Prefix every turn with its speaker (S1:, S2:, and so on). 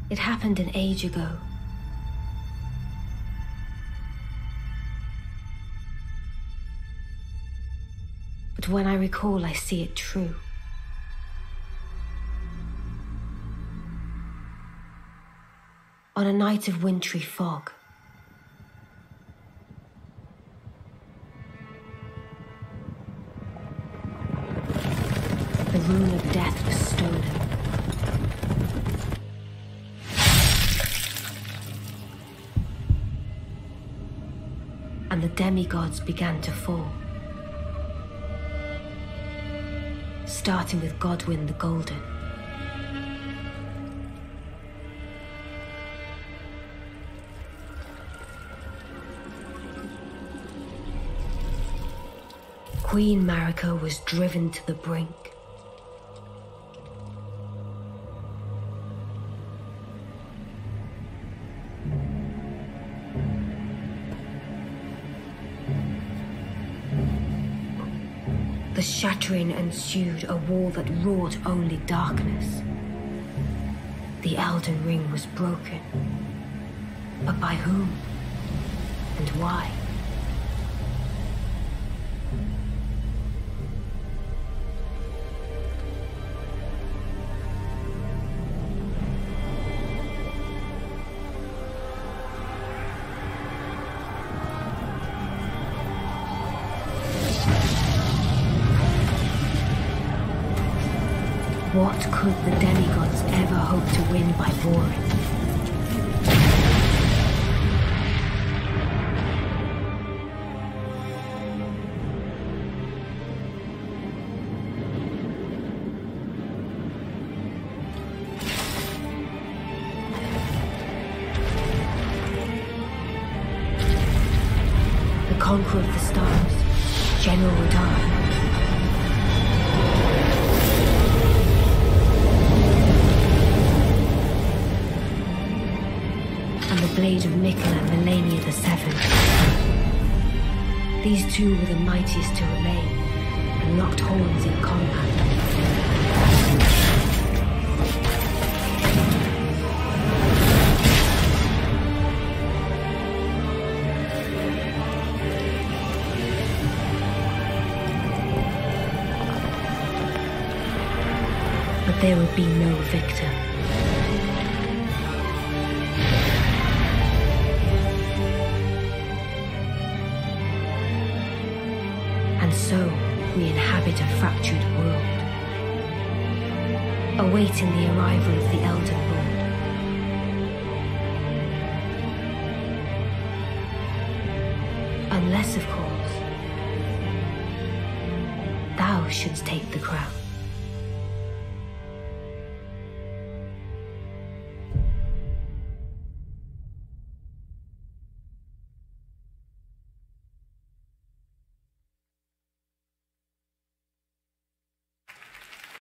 S1: It happened an age ago. But when I recall, I see it true. On a night of wintry fog, the rune of death was stolen. And the demigods began to fall. Starting with Godwyn the Golden. Queen Marika was driven to the brink. The shattering ensued, a war that wrought only darkness. The Elden ring was broken. But by whom? And why? What could the demigods ever hope to win by warring? The conqueror of the stars, General Radar. Blade of Mikkel and Melania the Seventh. These two were the mightiest to remain, and locked horns in combat. But there would be no victor. And so, we inhabit a fractured world, awaiting the arrival of the Elden Lord. Unless, of course, thou shouldst take the crown.